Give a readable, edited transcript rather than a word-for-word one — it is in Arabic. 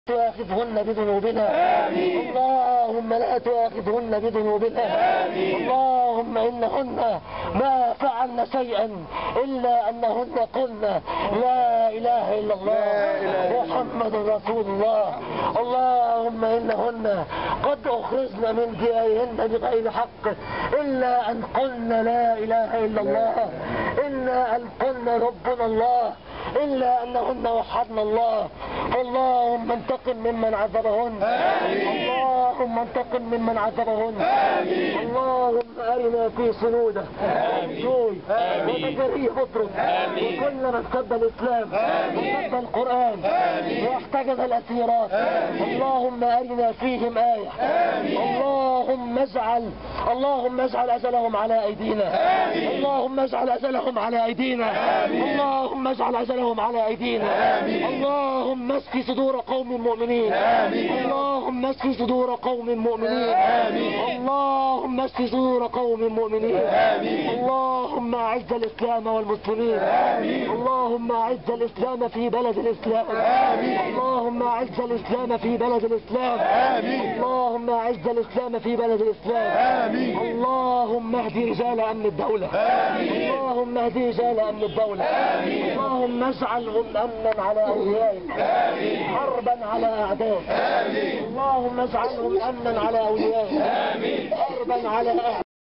تؤاخذهن بذنوبنا. اللهم لا تؤاخذهن بذنوبنا. اللهم إنهن ما فعلن شيئا إلا أنهن قلن لا إله إلا الله محمد رسول الله. اللهم إنهن قد أخرجن من ديارهن بغير حق إلا أن قلن لا إله إلا الله، إلا أن قلن ربنا الله، إلا أنهن وحدنا الله. اللهم انتقم ممن عذبهن. اللهم انتقم ممن عذبهن. اللهم أرنا في صنوده ومجوي وتجريه بطرس وكل من سب الإسلام وسب القرآن واحتجز الأسيرات. اللهم أرنا فيهم آية. اللهم اجعل أجلهم على أيدينا. اللهم اجعل أجلهم على أيدينا. اللهم اجعل أجلهم على أيدينا. اللهم اشف صدور قوم مؤمنين. اللهم اشف صدور قوم مؤمنين. اللهم اشف صدور قوم مؤمنين. اللهم أعز الإسلام والمسلمين. اللهم أعز الإسلام في بلد الإسلام. اللهم أعز الإسلام في بلد الإسلام. اللهم أعز الإسلام في بلد الإسلام. اللهم اهدي رجال أمن الدولة. اللهم اهدي رجال أمن الدولة. اللهم اجعلهم أمنا على أوليائهم حربا على أعدائهم. اللهم اجعلهم أمنا على أوليائهم حربا على أعدائهم.